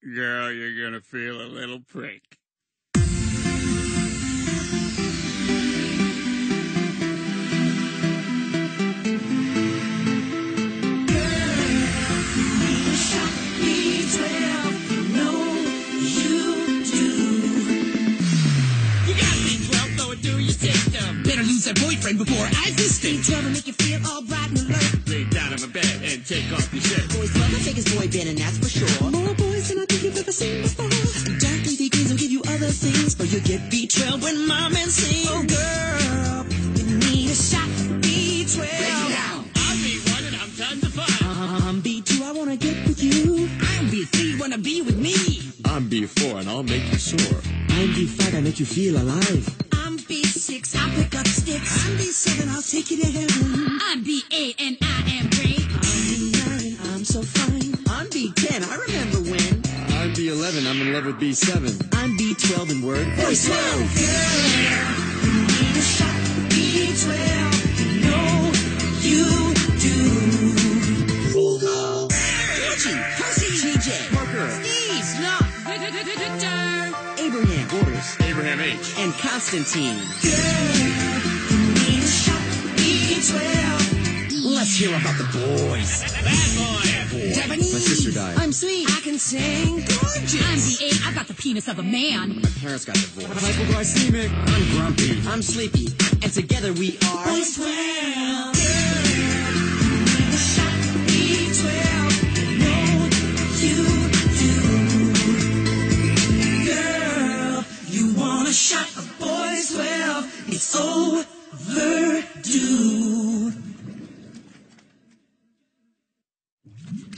Girl, you're gonna feel a little prick. That boyfriend before I dissed him. Trouble to make you feel all bright and alert. Lay down on my bed and take off your shirt. Boys love to take his boy band, and that's for sure. More boys than I think you've ever seen before. Dark leafy greens will give you other things, but you'll get B12 when my man sings. Oh girl, you need a shot of B12. I'm B1 and I'm tons of fun. I'm B2, I wanna get with you. I'm B3, wanna be with me. I'm B4 and I'll make you sore. I'm B5, I make you feel alive. I'm B6, I'll pick up sticks. I'm B7, I'll take you to heaven. I'm B8 and I am great. I'm B9, I'm so fine. I'm B10, I remember when. I'm B11, I'm in love with B7. I'm B12 and word. Boyz 12. Girl, you need a shot of B12. You know you do. Bulldog. Reggie, Percy, TJ, Parker, Steve, Snuff, Abraham, Borders, Abraham H. and Constantine. Girl, you need a shot of B12. Let's hear about the boys. Bad boy. Japanese. My sister died. I'm sweet. I can sing. Gorgeous. I'm B8, I've got the penis of a man. My parents got divorced. Hypoglycemic. I'm grumpy. I'm sleepy. And together we are Boyz 12. Girl, you need a shot of B12. You know you do. Girl, you want a shot of Boyz 12. It's overdue.